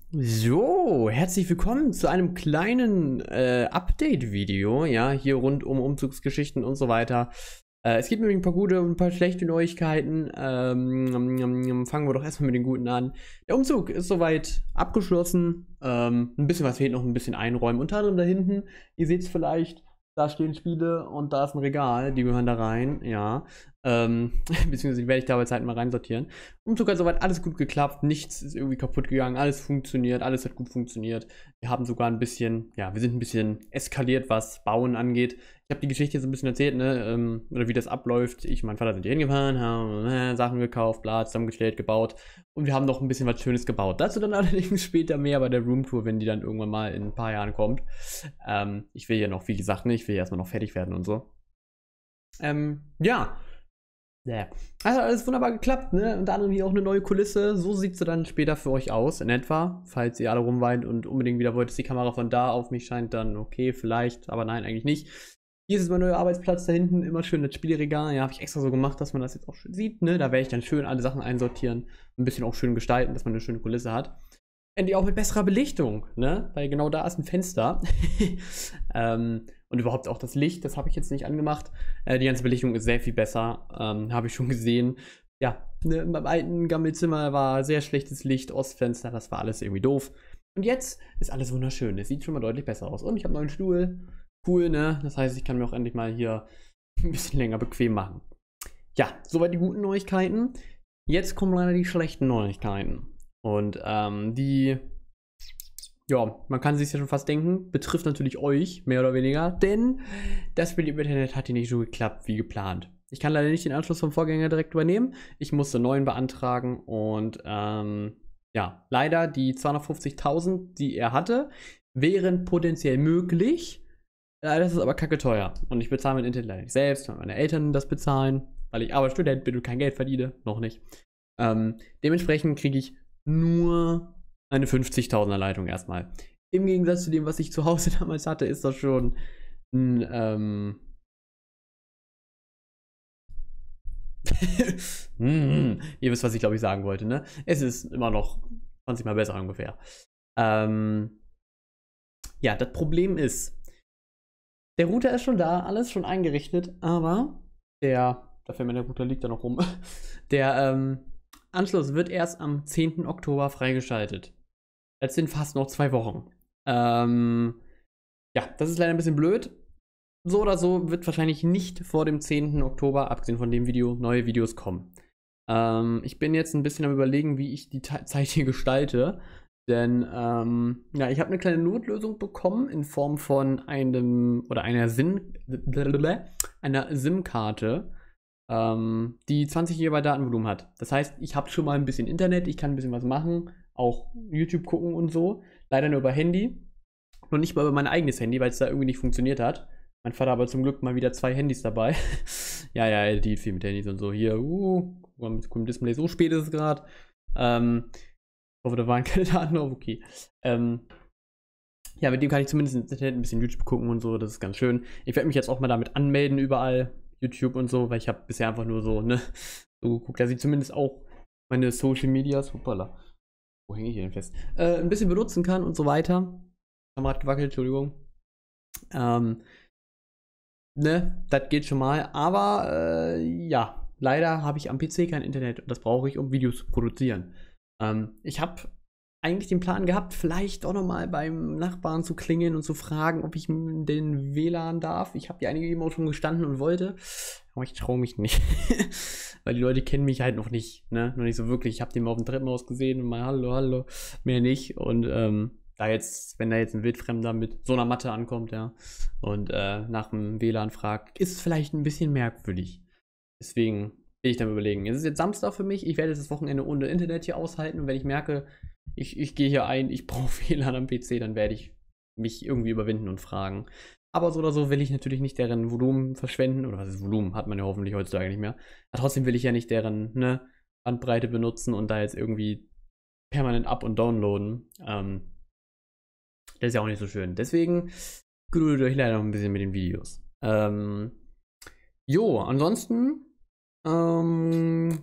So, herzlich willkommen zu einem kleinen Update-Video, ja, hier rund um Umzugsgeschichten und so weiter. Es gibt nämlich ein paar gute und ein paar schlechte Neuigkeiten. Fangen wir doch erstmal mit den guten an. Der Umzug ist soweit abgeschlossen. Ein bisschen was fehlt noch, ein bisschen einräumen. Unter anderem da hinten, ihr seht es vielleicht, da stehen Spiele und da ist ein Regal, die gehören da rein, ja. Beziehungsweise die werde ich da bei Zeit mal reinsortieren. Umzug hat soweit alles gut geklappt, nichts ist irgendwie kaputt gegangen, alles funktioniert, alles hat gut funktioniert. Wir haben sogar ein bisschen, ja, wir sind ein bisschen eskaliert, was Bauen angeht. Ich habe die Geschichte so ein bisschen erzählt, ne, oder wie das abläuft. Ich und mein Vater sind hier hingefahren, haben Sachen gekauft, bla, zusammengestellt, gebaut. Und wir haben noch ein bisschen was Schönes gebaut. Dazu dann allerdings später mehr bei der Roomtour, wenn die dann irgendwann mal in ein paar Jahren kommt. Ich will ja noch, wie gesagt, ne, ich will ja erstmal noch fertig werden und so. Ja. Ja. Also alles wunderbar geklappt, ne? Unter anderem hier auch eine neue Kulisse. So sieht sie dann später für euch aus, in etwa. Falls ihr alle rumweint und unbedingt wieder wollt, dass die Kamera von da auf mich scheint, dann okay, vielleicht, aber nein, eigentlich nicht. Hier ist jetzt mein neuer Arbeitsplatz da hinten, immer schön das Spielregal. Ja, habe ich extra so gemacht, dass man das jetzt auch schön sieht, ne? Da werde ich dann schön alle Sachen einsortieren, ein bisschen auch schön gestalten, dass man eine schöne Kulisse hat. Endlich auch mit besserer Belichtung, ne? Weil genau da ist ein Fenster. Und überhaupt auch das Licht, das habe ich jetzt nicht angemacht. Die ganze Belichtung ist sehr viel besser, habe ich schon gesehen. Ja, ne, in meinem alten Gammelzimmer war sehr schlechtes Licht, Ostfenster, das war alles irgendwie doof. Und jetzt ist alles wunderschön, es sieht schon mal deutlich besser aus. Und ich habe einen neuen Stuhl, cool, ne? Das heißt, ich kann mir auch endlich mal hier ein bisschen länger bequem machen. Ja, soweit die guten Neuigkeiten. Jetzt kommen leider die schlechten Neuigkeiten. Und ja, man kann sich ja schon fast denken, betrifft natürlich euch, mehr oder weniger, denn das Spiel im Internet hat hier nicht so geklappt wie geplant. Ich kann leider nicht den Anschluss vom Vorgänger direkt übernehmen. Ich musste einen neuen beantragen und ja, leider die 250.000, die er hatte, wären potenziell möglich. Das ist aber kacke teuer. Und ich bezahle mein Internet leider nicht selbst, weil meine Eltern das bezahlen, weil ich aber Student bin und kein Geld verdiene. Noch nicht. Dementsprechend kriege ich nur eine 50.000er Leitung erstmal. Im Gegensatz zu dem, was ich zu Hause damals hatte, ist das schon ein, ihr wisst, was ich glaube ich sagen wollte, ne? Es ist immer noch 20 Mal besser ungefähr. Ja, das Problem ist, der Router ist schon da, alles schon eingerichtet, aber da fällt mir der Router liegt da noch rum, der Anschluss wird erst am 10. Oktober freigeschaltet. Das sind fast noch 2 Wochen. Ja, das ist leider ein bisschen blöd. So oder so wird wahrscheinlich nicht vor dem 10. Oktober, abgesehen von dem Video, neue Videos kommen. Ich bin jetzt ein bisschen am Überlegen, wie ich die Zeit hier gestalte. Denn, ja, ich habe eine kleine Notlösung bekommen in Form von einer SIM-Karte, die 20 GB Datenvolumen hat. Das heißt, ich habe schon mal ein bisschen Internet, ich kann ein bisschen was machen, auch YouTube gucken und so. Leider nur über Handy. Noch nicht mal über mein eigenes Handy, weil es da irgendwie nicht funktioniert hat. Mein Vater hat aber zum Glück mal wieder 2 Handys dabei. Ja, er dealt viel mit Handys und so. Hier, mit dem Display, so spät ist es gerade. Ich hoffe, da waren keine Daten drauf, okay. Ja, mit dem kann ich zumindest im Internet ein bisschen YouTube gucken und so, das ist ganz schön. Ich werde mich jetzt auch mal damit anmelden überall, YouTube und so, weil ich habe bisher einfach nur so, ne, so geguckt, dass ich zumindest auch meine Social Medias, hoppala, wo hänge ich hier denn fest, ein bisschen benutzen kann und so weiter. Kamera hat gewackelt, Entschuldigung. Ne, das geht schon mal, aber ja, leider habe ich am PC kein Internet und das brauche ich, um Videos zu produzieren. Ich habe eigentlich den Plan gehabt, vielleicht auch nochmal beim Nachbarn zu klingeln und zu fragen, ob ich den WLAN darf. Ich habe ja einige E-Mails schon gestanden und wollte, aber ich traue mich nicht. Weil die Leute kennen mich halt noch nicht, ne? Noch nicht so wirklich. Ich habe den mal auf dem Treppenhaus gesehen und mal hallo, mehr nicht. Und wenn da jetzt ein Wildfremder mit so einer Matte ankommt, ja, und nach dem WLAN fragt, ist es vielleicht ein bisschen merkwürdig. Deswegen will ich dann überlegen. Es ist jetzt Samstag für mich, ich werde das Wochenende ohne Internet hier aushalten und wenn ich merke, ich gehe hier ein, ich brauche WLAN am PC, dann werde ich mich irgendwie überwinden und fragen. Aber so oder so will ich natürlich nicht deren Volumen verschwenden, oder was ist Volumen, hat man ja hoffentlich heutzutage nicht mehr. Aber trotzdem will ich ja nicht deren, ne, Bandbreite benutzen und da jetzt irgendwie permanent up- und downloaden. Das ist ja auch nicht so schön. Deswegen geduldet euch leider noch ein bisschen mit den Videos. Jo, ansonsten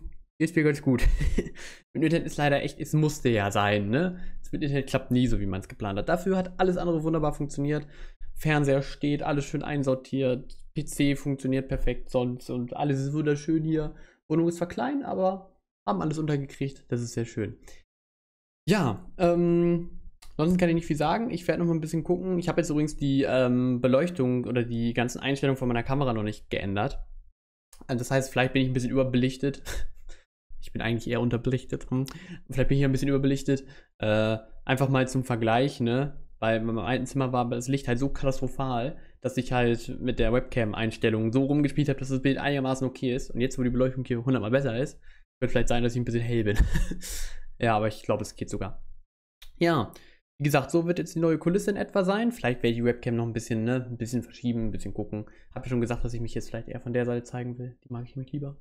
geht's mir ganz gut. Mit Internet ist leider echt, es musste ja sein, ne? Das mit Internet klappt nie so, wie man es geplant hat. Dafür hat alles andere wunderbar funktioniert. Fernseher steht, alles schön einsortiert, PC funktioniert perfekt sonst und alles ist wunderschön hier. Wohnung ist zwar klein, aber haben alles untergekriegt. Das ist sehr schön. Ja, sonst kann ich nicht viel sagen. Ich werde noch mal ein bisschen gucken. Ich habe jetzt übrigens die Beleuchtung oder die ganzen Einstellungen von meiner Kamera noch nicht geändert. Also das heißt, vielleicht bin ich ein bisschen überbelichtet. Ich bin eigentlich eher unterbelichtet. Vielleicht bin ich ein bisschen überbelichtet. Einfach mal zum Vergleich, ne? Weil in meinem alten Zimmer war das Licht halt so katastrophal, dass ich halt mit der Webcam-Einstellung so rumgespielt habe, dass das Bild einigermaßen okay ist. Und jetzt, wo die Beleuchtung hier 100 Mal besser ist, wird vielleicht sein, dass ich ein bisschen hell bin. Ja, aber ich glaube, es geht sogar. Ja, wie gesagt, so wird jetzt die neue Kulisse in etwa sein. Vielleicht werde ich die Webcam noch ein bisschen, ne, ein bisschen verschieben, ein bisschen gucken. Habe ja schon gesagt, dass ich mich jetzt vielleicht eher von der Seite zeigen will. Die mag ich mich lieber.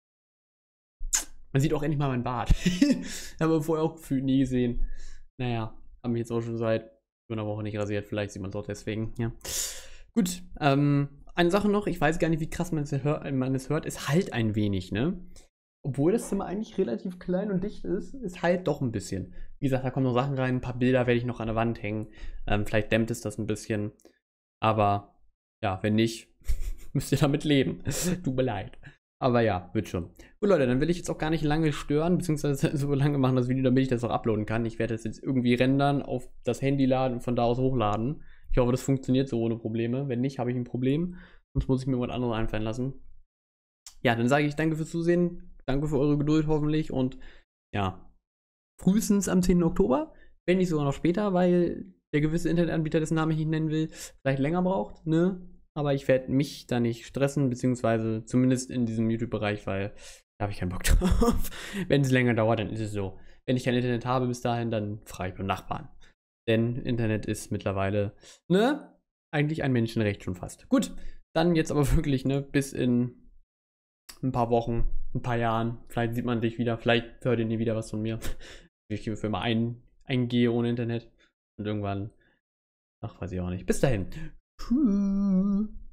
Man sieht auch endlich mal meinen Bart. Haben wir vorher auch gefühlt nie gesehen. Naja, haben mich jetzt auch schon seit über einer Woche nicht rasiert. Vielleicht sieht man es auch deswegen, ja. Gut, eine Sache noch. Ich weiß gar nicht, wie krass man es hört. Es halt ein wenig, ne? Obwohl das Zimmer eigentlich relativ klein und dicht ist, ist halt doch ein bisschen. Wie gesagt, da kommen noch Sachen rein. Ein paar Bilder werde ich noch an der Wand hängen. Vielleicht dämmt es das ein bisschen. Aber ja, wenn nicht, müsst ihr damit leben. Tut mir leid. Aber ja, wird schon. Gut, Leute, dann will ich jetzt auch gar nicht lange stören, beziehungsweise so lange machen das Video, damit ich das auch uploaden kann. Ich werde das jetzt irgendwie rendern, auf das Handy laden und von da aus hochladen. Ich hoffe, das funktioniert so ohne Probleme. Wenn nicht, habe ich ein Problem. Sonst muss ich mir irgendwas anderes einfallen lassen. Ja, dann sage ich danke fürs Zusehen. Danke für eure Geduld hoffentlich. Und ja, frühestens am 10. Oktober. Wenn nicht sogar noch später, weil der gewisse Internetanbieter, dessen Namen ich nicht nennen will, vielleicht länger braucht, ne? Aber ich werde mich da nicht stressen, beziehungsweise zumindest in diesem YouTube-Bereich, weil da habe ich keinen Bock drauf. Wenn es länger dauert, dann ist es so. Wenn ich kein Internet habe bis dahin, dann frage ich beim Nachbarn. Denn Internet ist mittlerweile, ne, eigentlich ein Menschenrecht schon fast. Gut, dann jetzt aber wirklich, ne, bis in ein paar Wochen, ein paar Jahren. Vielleicht sieht man dich wieder, vielleicht hört ihr nie wieder was von mir. Ich für immer eingehe ohne Internet. Und irgendwann, ach, weiß ich auch nicht. Bis dahin. Tschüss.